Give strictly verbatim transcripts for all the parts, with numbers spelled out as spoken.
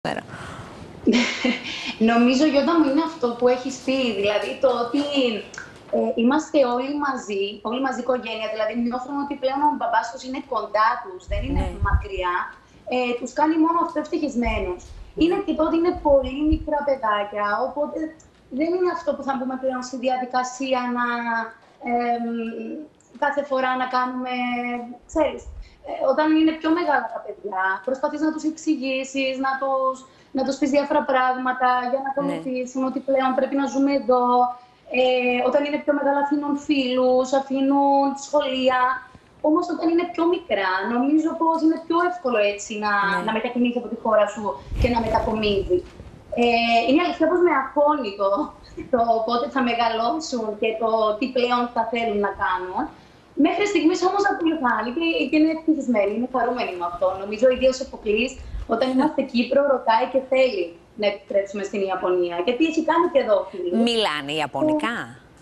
Νομίζω, Γιώτα μου, είναι αυτό που έχεις πει, δηλαδή το ότι ε, είμαστε όλοι μαζί, όλοι μαζί οικογένεια, δηλαδή νιώθουν ότι πλέον ο μπαμπάς τους είναι κοντά τους, δεν είναι ναι. μακριά, ε, τους κάνει μόνο αυτό ευτυχισμένους. Mm. Είναι και τότε είναι πολύ μικρά παιδάκια, οπότε δεν είναι αυτό που θα μπούμε πλέον στη διαδικασία να ε, κάθε φορά να κάνουμε, ξέρεις, ε, όταν είναι πιο μεγάλα τα παιδιά, προσπαθείς να τους εξηγήσεις, να τους... να τους πεις διάφορα πράγματα για να ακολουθήσουν, ναι. ότι πλέον πρέπει να ζούμε εδώ. Ε, όταν είναι πιο μεγάλα αφήνουν φίλους, αφήνουν σχολεία. Όμως όταν είναι πιο μικρά, νομίζω πως είναι πιο εύκολο έτσι να, ναι. να μετακινήσει από τη χώρα σου και να μετακομίζει. Ε, είναι αλήθεια πως με αγχώνει το, το πότε θα μεγαλώσουν και το τι πλέον θα θέλουν να κάνουν. Μέχρι στιγμής όμως ακολουθάνε και, και είναι ευτυχισμένοι, είναι χαρούμενοι με αυτό. Νομίζω ο ίδιος ο Φωκλής, όταν είμαστε Κύπρο, ρωτάει και θέλει να επιστρέψουμε στην Ιαπωνία. Και τι έχει κάνει και εδώ, φίλοι. Μιλάνε Ιαπωνικά.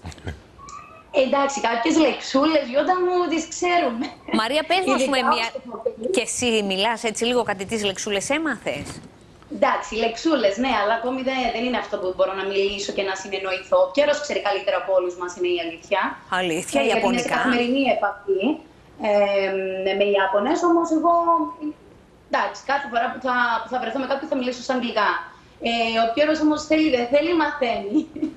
Ε, εντάξει, κάποιες λεξούλες, Γιώτα μου, τις ξέρουμε. Μαρία, πες μας με μια... Και εσύ μιλάς έτσι λίγο κάτι τις λεξούλες έμαθες. Εντάξει, λεξούλες, ναι, αλλά ακόμη δεν, δεν είναι αυτό που μπορώ να μιλήσω και να συνεννοηθώ. Ποιος ξέρει καλύτερα από όλους μας, είναι η αλήθεια. Αλήθεια, ε, Ιαπωνικά. Γιατί είναι σε καθημερινή επαφή ε, με Ιάπωνες, όμως εγώ... Εντάξει, κάθε φορά που θα, που θα βρεθώ με κάποιον θα μιλήσω στα αγγλικά. Ε, ο Πιέρος όμως θέλει, δεν θέλει, μαθαίνει.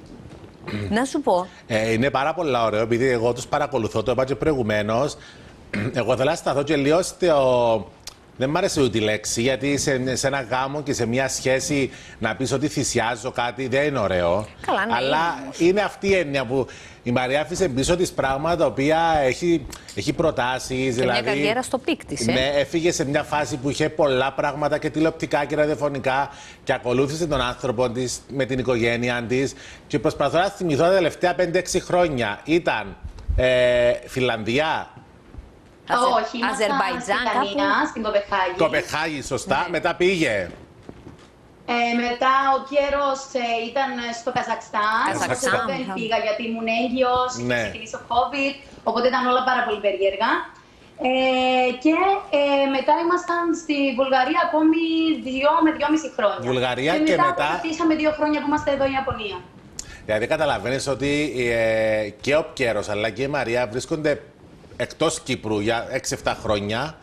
Να σου πω. Ε, είναι πάρα πολύ ωραίο, επειδή εγώ τους παρακολουθώ, το είπα και προηγουμένως. Εγώ θέλω να σταθώ και λίγο στο... Δεν μ' άρεσε ούτε η λέξη, γιατί σε, σε ένα γάμο και σε μια σχέση να πεις ότι θυσιάζω κάτι δεν είναι ωραίο. Καλά, ναι, αλλά είναι, είναι αυτή η έννοια που η Μαρία άφησε πίσω της πράγματα τα οποία έχει, έχει προτάσεις. Και δηλαδή, μια καριέρα στο πικ της, ε. Ναι, έφυγε σε μια φάση που είχε πολλά πράγματα και τηλεοπτικά και ραδιοφωνικά και ακολούθησε τον άνθρωπο της με την οικογένειά της. Και προσπαθώ να θυμηθώ τα τελευταία πέντε έξι χρόνια. Ήταν ε, Φιλανδία. Όχι, Αζερμπαϊτζάν, κάπου στην Κοπεχάγη. Κοπεχάγη, σωστά. Ναι. Μετά πήγε. Ε, μετά ο Πιέρος ε, ήταν στο Καζακστάν. Καζακστάν. Εγώ δεν πήγα γιατί ήμουν έγκυος, ναι. ξεκίνησε ο COVID, οπότε ήταν όλα πάρα πολύ περίεργα. Ε, και ε, μετά ήμασταν στη Βουλγαρία ακόμη δύο με δυόμιση χρόνια. Βουλγαρία και, και μετά. μετά. Αποφασίσαμε δύο χρόνια που είμαστε εδώ η Ιαπωνία. Δηλαδή καταλαβαίνεις ότι ε, και ο Πιέρος αλλά και η Μαρία βρίσκονται εκτός Κύπρου για έξι εφτά χρόνια